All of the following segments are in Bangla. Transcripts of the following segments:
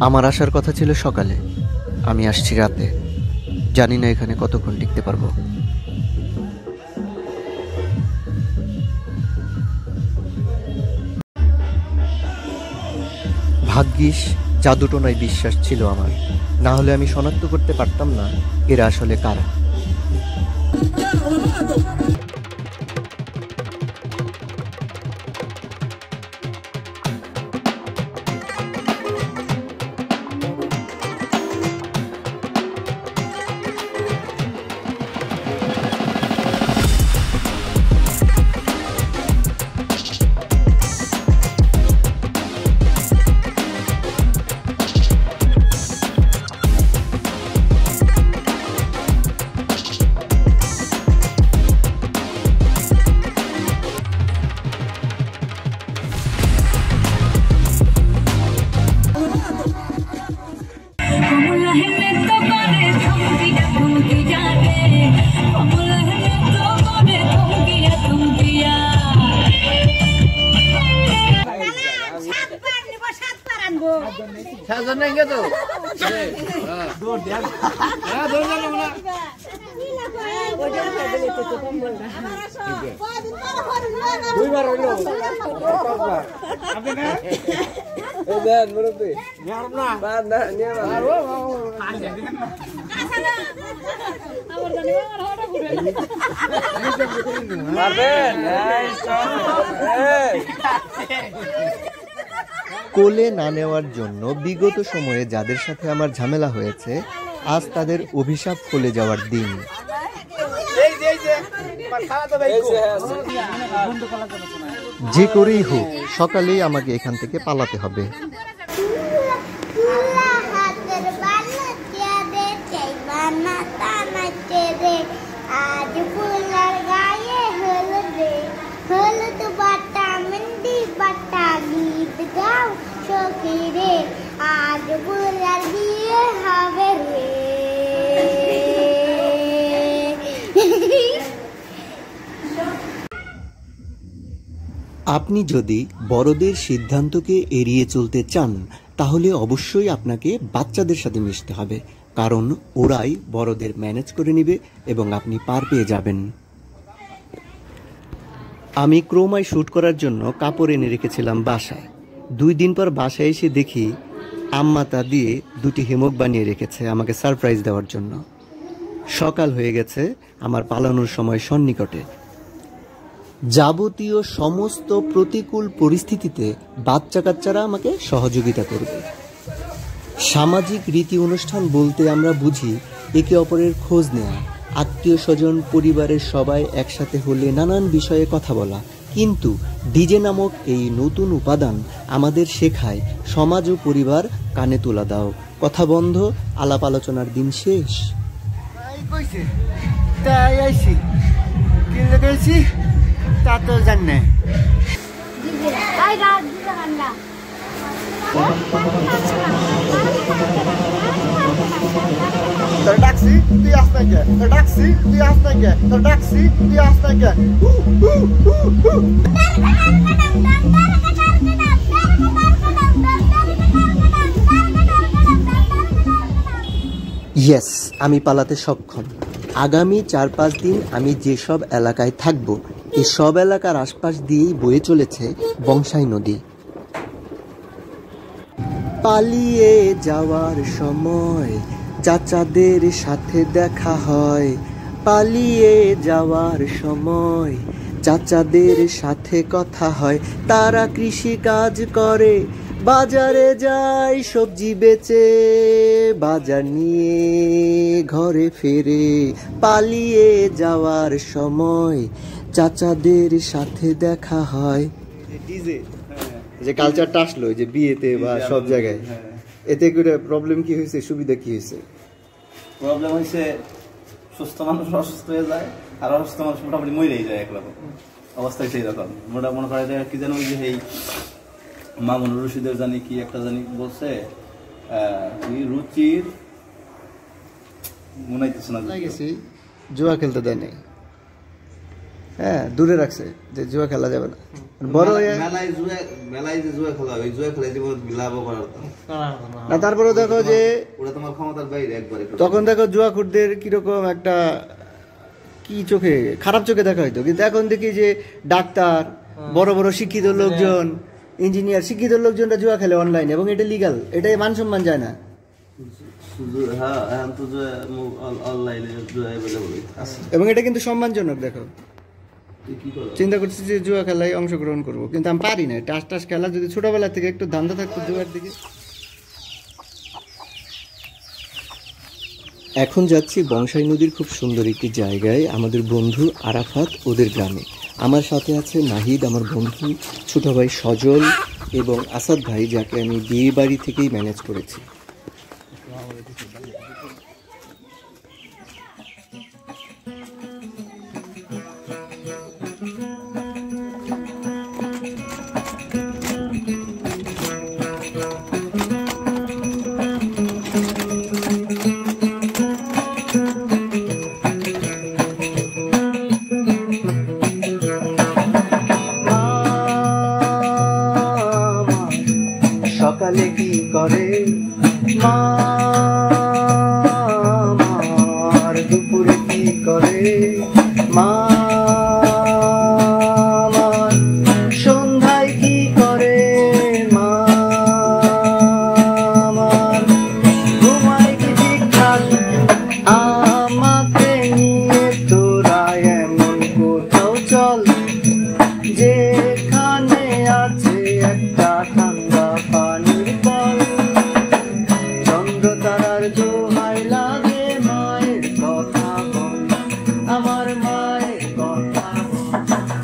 আমার আসার কথা ছিল সকালে, আমি আসছি রাতে। জানি না এখানে কতক্ষণ টিকতে পারবো। ভাগ্যিস জাদুটোনায় বিশ্বাস ছিল আমার, না হলে আমি শনাক্ত করতে পারতাম না এরা আসলে কারা। কোলে না নেওয়ার জন্য বিগত সময়ে যাদের সাথে আমার ঝামেলা হয়েছে, আজ তাদের অভিশাপ ফলে যাওয়ার দিন। যে করেই হোক সকালেই আমাকে এখান থেকে পালাতে হবে। আপনি যদি বড়দের সিদ্ধান্তকে এড়িয়ে চলতে চান, তাহলে অবশ্যই আপনাকে বাচ্চাদের সাথে মিশতে হবে, কারণ ওরাই বড়দের ম্যানেজ করে নেবে এবং আপনি পার পেয়ে যাবেন। আমি ক্রোমায় শ্যুট করার জন্য কাপড় এনে রেখেছিলাম বাসায়। 2 দিন পর বাসায় এসে দেখি আম্মা তা দিয়ে 2টি হিমক বানিয়ে রেখেছে আমাকে সারপ্রাইজ দেওয়ার জন্য। সকাল হয়ে গেছে, আমার পালানোর সময় সন্নিকটে। যাবতীয় সমস্ত প্রতিকূল পরিস্থিতিতে বাচ্চা কাচ্চারা আমাকে সহযোগিতা করবে। সামাজিক রীতি অনুষ্ঠান বলতে আমরা বুঝি একে অপরের খোঁজ নেওয়া, আত্মীয় স্বজন পরিবারের সবাই একসাথে হলে নানান বিষয়ে কথা বলা। কিন্তু ডিজে নামক এই নতুন উপাদান আমাদের শেখায় সমাজ ও পরিবার কানে তোলা দাও, কথা বন্ধ, আলাপ আলোচনার দিন শেষ। তা তো জানে ডাকছি তুই আস না কে, ডাকছি তুই আস না কে, ডাকছি তুই আস না কে। ইয়েস, আমি পালাতে সক্ষম। আগামী 4-5 দিন আমি যেসব এলাকায় থাকব, এই সব এলাকার আশপাশ দিয়েই বয়ে চলেছে বংশাই নদী। পালিয়ে যাওয়ার সময় চাচাদের সাথে দেখা হয়, পালিয়ে যাওয়ার সময় চাচাদের সাথে কথা হয়। তারা কৃষি কাজ করে, বাজারে যায় সবজি বেচে, বাজার নিয়ে ঘরে ফেরে। পালিয়ে যাওয়ার সময় চাচাদের সাথে দেখা হয়। ডিজে যে কালচারটা আসলো যে বিয়েতে বা সব জায়গায়, এতে করে প্রবলেম কি হয়েছে, সুবিধা কি হয়েছে? প্রবলেম হয়েছে সুস্থ মানুষ অসুস্থ হয়ে যায়, আর অসুস্থ মানুষ মোটামুটি মরেই যায় একরকম অবস্থায়। সেই রকম মোটামুটি মনে করা যায় কি যেন ওই যে এই মামুন রশিদের জানি কি একটা জানি বলছে রুচির মনে হইতেছে না, জুয়া খেলতে দেয় নাই। হ্যাঁ দূরে রাখছে যে জুয়া খেলা যাবে না। বড় মেলায় যে জুয়া খেলা ওই জুয়া খেলা জীবন লাভও করার না, তারপরে দেখো যে ওরা তোমার ক্ষমতার বাইরে একবারে। তখন দেখো জুয়াখুরদের কিরকম একটা কি চোখে খারাপ চোখে দেখা হইতো, কিন্তু এখন দেখি যে ডাক্তার, বড় বড় শিক্ষিত লোকজন, ইঞ্জিনিয়ার, শিক্ষিত লোকজনরা জুয়া খেলে অনলাইনে এবং এটা লিগাল, এটাই মান সম্মান যায় না। এবং এটা কিন্তু সম্মানজনক। দেখো চিন্তা করছি যে জুয়া খেলায় অংশগ্রহণ করবো, কিন্তু আমি পারি না। টাস টাস খেলা যদি ছোটবেলা থেকে একটু ধান্দা থাকতো জুয়ার দিকে। এখন যাচ্ছি বংশাই নদীর খুব সুন্দর একটি জায়গায়, আমাদের বন্ধু আরাফাত ওদের গ্রামে। আমার সাথে আছে নাহিদ, আমার বন্ধু, ছোট ভাই সজল এবং আসাদ ভাই, যাকে আমি বিয়ে বাড়ি থেকেই ম্যানেজ করেছি। সকালে কি করে মা, আমার দুপুরে কি করে মা, আমার সন্ধ্যায় কি করে মা, আমার ঘুমায় কি ঠিকঠাক, আমাকে নিয়ে তোরা এমন কোথাও চল যেখানে আছে একটা ঠান্ডা পানির কল। চন্দ্র তারার দোহাই লাগে মায়ের কথা বল, আমার মায়ের কথা বল।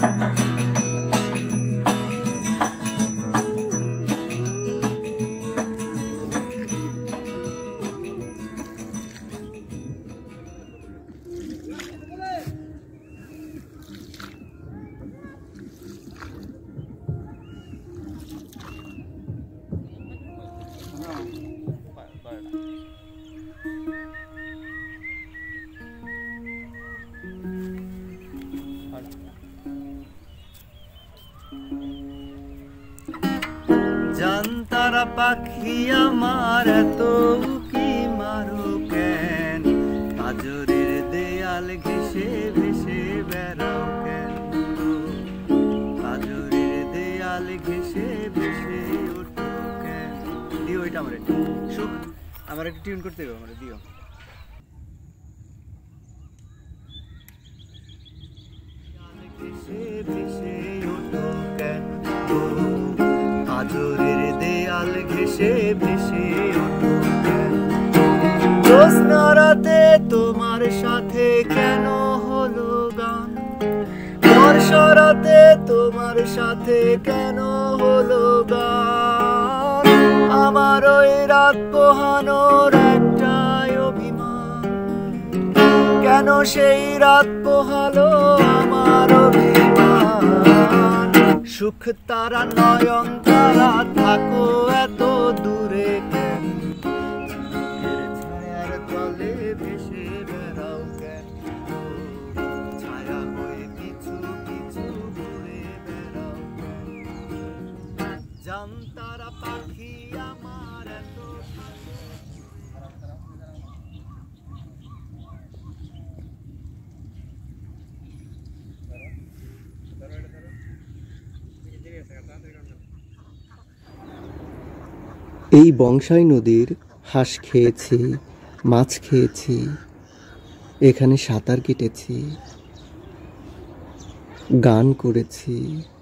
জানতারা পাখি আমার এত উকি মারো কেন, পাজরের দেয়াল ঘেসে ভেসে বেড়াও কেন, পাজরের দেয়াল ঘেসে ভেসে ওঠো কেন। দিও এটা আমারে সুখ, আমার একটা টিউন করতে হবে, আমারে দিও। ঘেসে ভেসে ওঠো কেন, পাজরের দেয়াল ঘেসে ভেসে ওঠো কেন। জ্যোৎস্না রাতে তোমার সাথে কেন হলো গান, বর্ষা রাতে তোমার সাথে কেন হলো গান। আমার ওই রাত পোহানোর একটাই অভিমান, কেন সেই রাত পোহালো আমার অভিমান। সুখ তারা নয়ন তারা থাকো এত দূরে কেন, ছায়ার তলে ভেসে বেড়াও কেন, ছায়া হয়ে কিছু কিছু ঘুরে বেড়াও কেন। জানতারা পাখি আমার এত এই বংশাই নদীর হাঁস খেয়েছি, মাছ খেয়েছি, এখানে সাঁতার কেটেছি, গান করেছি।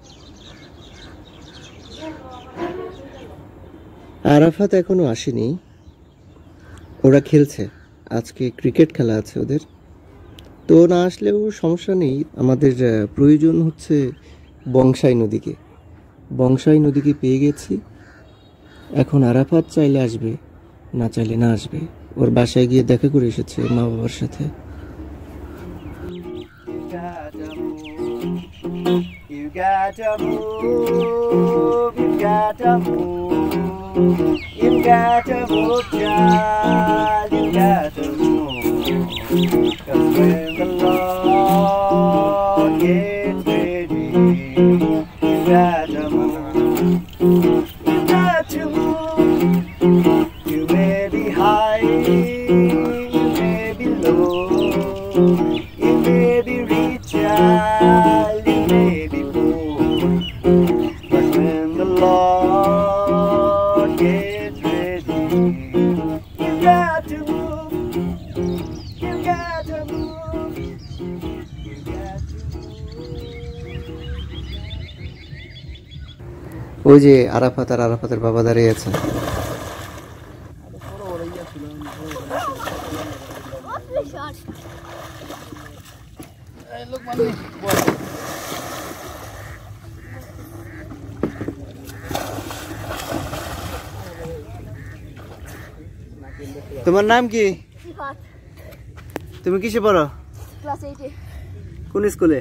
আরাফাত এখনো আসেনি, ওরা খেলছে, আজকে ক্রিকেট খেলা আছে ওদের। তো না আসলেও সমস্যা নেই, আমাদের প্রয়োজন হচ্ছে বংশাই নদীকে। বংশাই নদীকে পেয়ে গেছি, এখন আরাফাত চাইলে আসবে, না চাইলে না আসবে। ওর বাসায় গিয়ে দেখা করে এসেছে মা বাবার সাথে। Yeah. ওই যে আরাফাত আর আরাফাতের বাবা দাঁড়িয়ে আছে। তোমার নাম কি? তুমি কিসে পড়ো? ক্লাস 8 এ। কোন স্কুলে?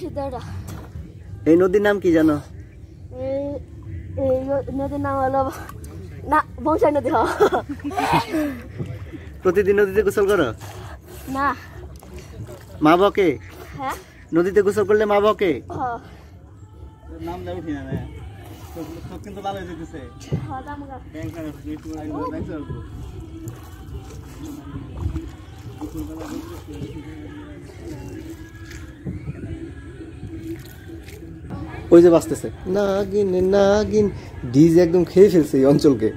এই নদীর নাম কি জানো? এই নদীর নাম হলো না বংশাই নদী। প্রতিদিন নদীতে গোসল করো? না। মা বকে? হ্যাঁ। নদীতে গোসল করলে মা বকে? নাম দাও ঠিক না তো কিন্তু ভালো হয়ে যেতেছে। হ্যাঁ দাম গা। ওই যে বাজতেছে নাগিন নাগিন, ডিজে একদম খেয়ে ফেলছে এই অঞ্চলকে।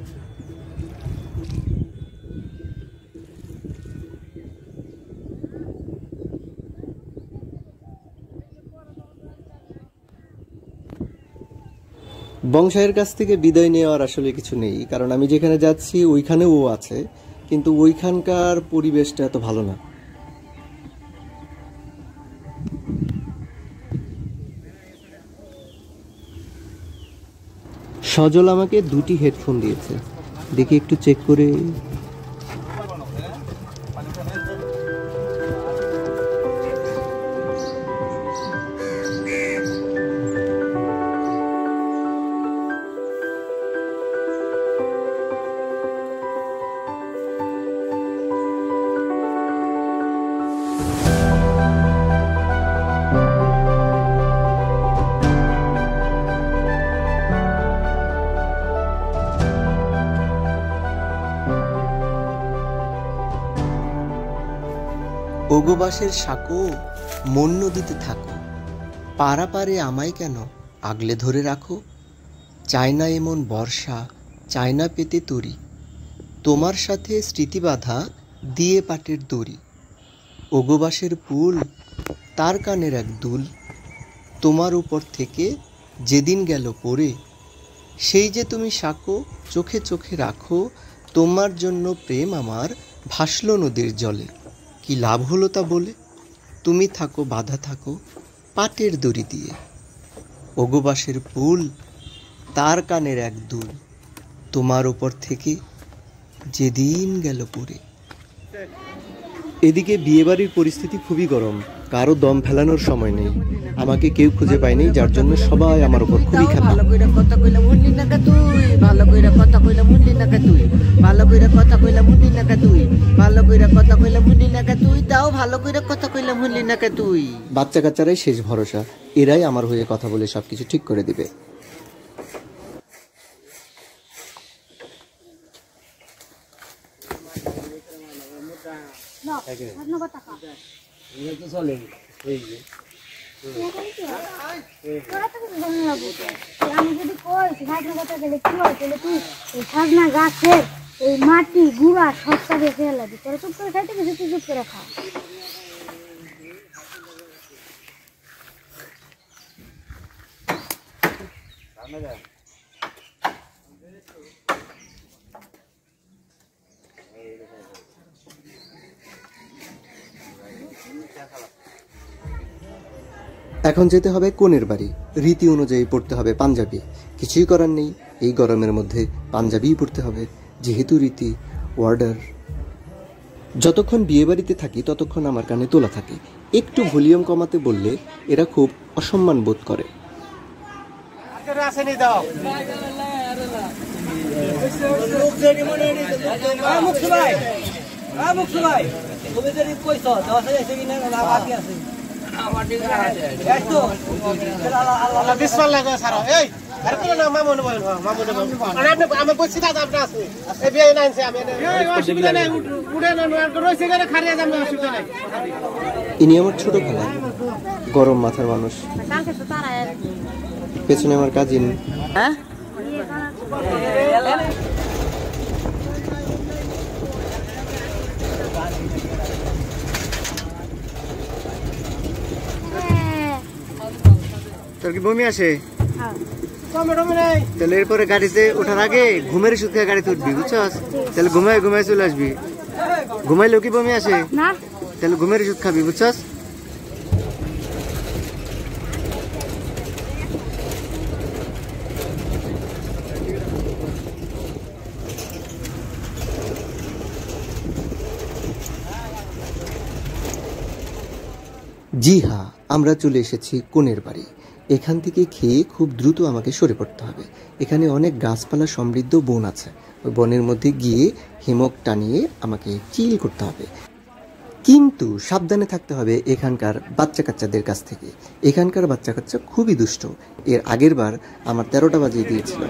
বংশাইয়ের কাছ থেকে বিদায় নেওয়ার আসলে কিছু নেই, কারণ আমি যেখানে যাচ্ছি ওইখানেও ও আছে, কিন্তু ওইখানকার পরিবেশটা এত ভালো না। সজল আমাকে 2টি হেডফোন দিয়েছে, দেখি একটু চেক করে। ওগোবাসের সাঁকো মন নদীতে থাকো, পারা পারে আমায় কেন আগলে ধরে রাখো। চায় না এমন বর্ষা, চায় না পেতে তরি, তোমার সাথে স্মৃতি বাঁধা দিয়ে পাটের দড়ি। ওগোবাসের পুল তার কানের এক দুল, তোমার উপর থেকে যেদিন গেল পড়ে। সেই যে তুমি সাঁকো চোখে চোখে রাখো, তোমার জন্য প্রেম আমার ভাসল নদীর জলে। কি লাভ হলো তা বলে, তুমি থাকো বাঁধা থাকো পাটের দড়ি দিয়ে। ওগোবাসের পুল তার কানের এক দুল, তোমার ওপর থেকে যেদিন গেল পড়ে। এদিকে বিয়েবাড়ির পরিস্থিতি খুবই গরম, কারো দম ফেলানোর সময় নেই। আমাকে কেউ খুঁজে পায়নি, যার জন্য সবাই আমার উপর খুবই খারাপ। ভালো কইরা কথা কইলা মুন্ডি নাকা তুই, ভালো কইরা কথা কইলা মুন্ডি নাকা তুই, ভালো কইরা কথা কইলা মুন্ডি নাকা তুই, ভালো কইরা কথা কইলা মুন্ডি নাকা তুই, তাও ভালো কইরা কথা কইলা মুন্ডি নাকা তুই। বাচ্চা কাচ্চারাই শেষ ভরসা, এরাই আমার হয়ে কথা বলে সবকিছু ঠিক করে দিবে। আমি যদি কই সাজনা কথা গেলে কি হয়, তাহলে তুই এই সাজনা গাছের এই মাটি গুঁড়া সবটা বেঁচে লাগবে। তোরা চুপ করে খাইতে গেছিস, তুই চুপ করে খা। এখন যেতে হবে কনের বাড়ি, রীতি অনুযায়ী পড়তে হবে পাঞ্জাবি। কিছুই করার নেই, এই গরমের মধ্যে পাঞ্জাবিই পড়তে হবে, যেহেতু রীতি অর্ডার। যতক্ষণ বিয়ে বাড়িতে থাকি ততক্ষণ আমার কানে তোলা থাকে, একটু ভলিউম কমাতে বললে এরা খুব অসম্মান বোধ করে। ইনি আমার ছোট খালা, গরম মাথার মানুষ। পেছনে আমার কাজিন। হ্যাঁ তোর কি বমি আসে? তাহলে এরপরে গাড়িতে ওঠার আগে ঘুমের ওষুধ খেয়ে গাড়িতে উঠবি, বুঝছস? তাহলে ঘুমায় ঘুমায় চলে আসবি। ঘুমাইলেও কি বমি আসে? না তাহলে ঘুমের ওষুধ খাবি, বুঝছস? জি হ্যাঁ, আমরা চলে এসেছি কোণের বাড়ি। এখান থেকে খেয়ে খুব দ্রুত আমাকে সরে পড়তে হবে। এখানে অনেক গাছপালা সমৃদ্ধ বন আছে। ওই বনের মধ্যে গিয়ে হিমক টানিয়ে আমাকে চিল করতে হবে। কিন্তু সাবধানে থাকতে হবে এখানকার বাচ্চা কাচ্চাদের কাছ থেকে। এখানকার বাচ্চা কাচ্চা খুবই দুষ্ট। এর আগের বার আমার 13টা বাজিয়ে দিয়েছিল।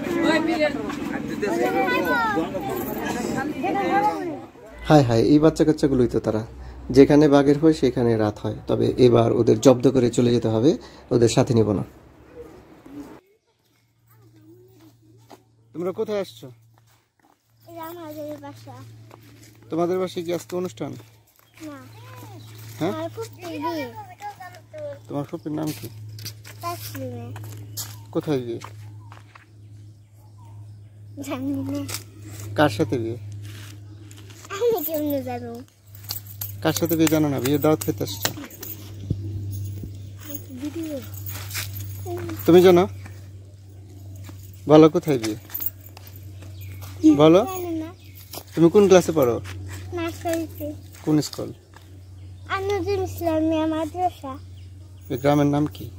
হায় হায়, এই বাচ্চা কাচ্চাগুলোই তো তারা। যেখানে বাঘের হয় সেখানে রাত হয়। তবে এবার ওদের জব্দ করে চলে যেতে হবে, ওদের সাথে নিব না। তোমরা কোথায় আসছো? এটা আমাদের বাসা তোমাদের বাসায় কি আজকে অনুষ্ঠান? না হ্যাঁ, আর খুব টিভি তোমার ফুপির নাম কি? তাসলিমে কোথায় বিয়ে? জানি না কার সাথে বিয়ে? আমি কেমনে জানো কার সাথে বিয়ে জানো না? বিয়ে দাওয়াত খেতে আসছো, ভিডিও তুমি জানো? বলো কোথায় বিয়ে, বলো। জানি না তুমি কোন ক্লাসে পড়ো? নার্সারিতে কোন স্কুল? নজরুল ইসলামিয়া মাদ্রাসা এই গ্রামের নাম কি?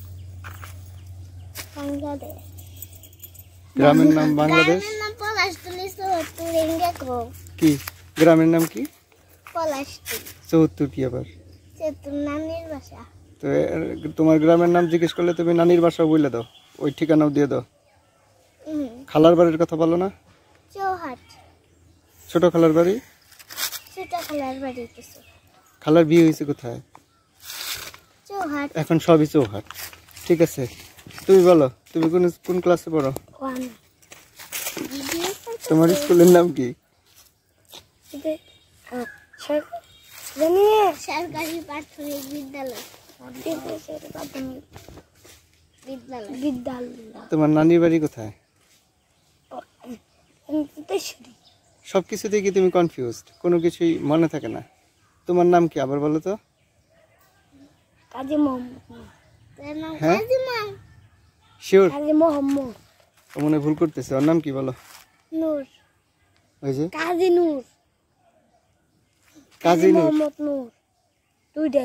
বাংলাদেশ গ্রামের নাম বাংলাদেশ? গ্রামের নাম পলাশতলী ৭৪ এঙ্গেকো কি গ্রামের নাম কি? পলাশতলী ৭৪ কি আবার? সে তোর নানির বাসা তো তোমার গ্রামের নাম জিজ্ঞেস করলে তুমি নানির বাসা বলে দাও, ওই ঠিকানাও দিয়ে দাও। খালার বাড়ির কথা বলো না? চৌহাট ছোট খালার বাড়ি? সেটা খেলার বাড়ি কিছু খালার বিয়ে হয়েছে কোথায়? চৌহাট এখন সবই চৌহাট। ঠিক আছে, তুমি বলো তুমি কোন কোন ক্লাসে পড়ো? ওয়ান তোমার স্কুলের নাম কি? জানি সরকারি প্রাথমিক বিদ্যালয় প্রাথমিক বিদ্যালয় তোমার নানির বাড়ি কোথায়? তেশ্বরী সব কিছুতে কি তুমি কনফিউজড? কোনো কিছুই মনে থাকে না? তোমার নাম কি আবার বলো তো? কাজী মোহাম্মদ হ্যাঁ? কাজী মোহাম্মদ শিওর? কাজী মোহাম্মদ ও মনে হয় ভুল করতেছে। ওর নাম কি বলো? নূর ওই যে কাজী নূর কাজী নূর। মোহাম্মদ নূর দুইটা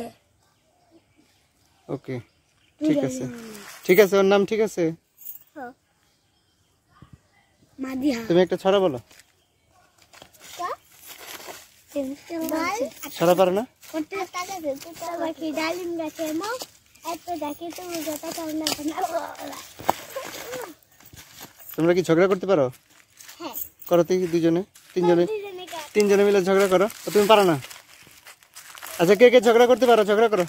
ওকে, ঠিক আছে ঠিক আছে, ওর নাম ঠিক আছে। মাদিহা তুমি একটা ছড়া বলো। ছড়া পারো না? ডালিম গাছের মগ এত দেখি তুমি যত কান্না তোমরা কি ঝগড়া করতে পারো? হ্যাঁ করো তো দুজনে তিনজনে মিলে ঝগড়া করো। ও তুমি পারো না? আচ্ছা, কে কে ঝগড়া করতে পারো? ঝগড়া করো।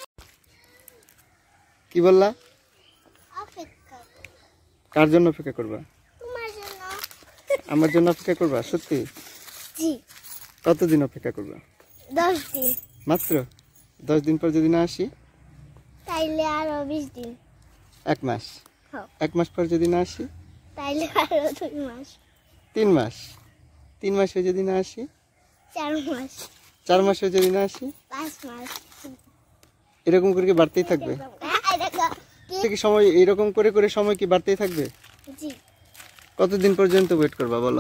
কি বললা? অপেক্ষা কার জন্য অপেক্ষা করবা? তোমার জন্য আমার জন্য অপেক্ষা করবা? সত্যি? জি কতদিন অপেক্ষা করবা? 10 দিন মাত্র 10 দিন পর যদি না আসি? তাইলে আরো 20 দিন 1 মাস। হ্যাঁ 1 মাস পর যদি না আসি? তাইলে আরো 2 মাস 3 মাস। 3 মাসে যদি না আসি? 4 মাস 4 মাসে যদি না আসি? 5 মাস এরকম করে কি বাড়তেই থাকবে? কি সময় এরকম করে করে সময় কি বাড়তেই থাকবে? জি কতদিন পর্যন্ত ওয়েট করবা বলো?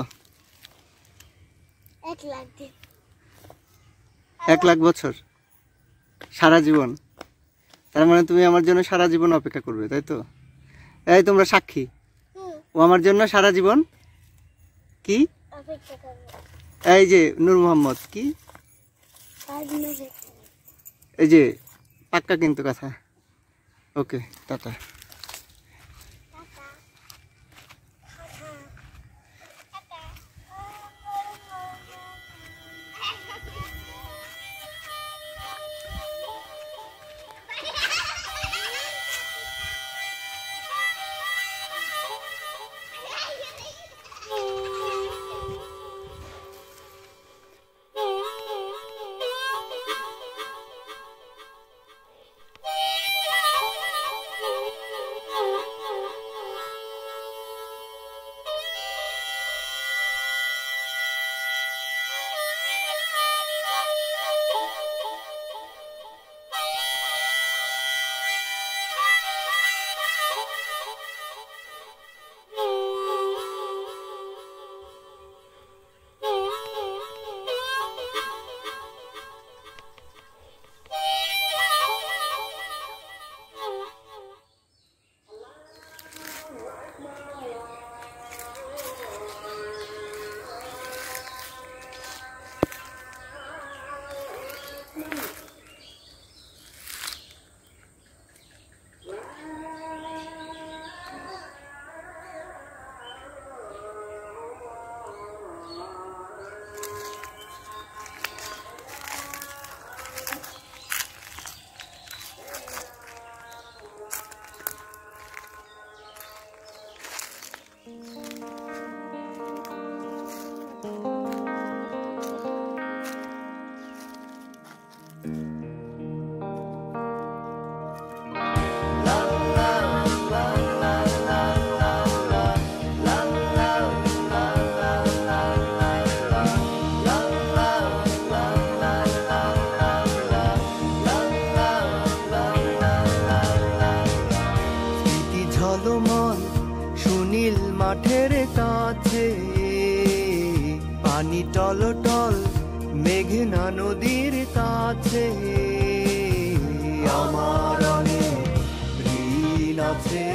1 লাখ দিন 1 লাখ বছর? সারা জীবন? তার মানে তুমি আমার জন্য সারা জীবন অপেক্ষা করবে, তাই তো? এই তোমরা সাক্ষী, ও আমার জন্য সারা জীবন কি অপেক্ষা করব এই যে নূর মোহাম্মদ কি 5 মাস এই যে পাক্কা কিন্তু কথা। ওকে, টাটা। নীল মাঠের কাছে, পানি টলটল মেঘনা নদীর কাছে, আমার অনেক ঋণ আছে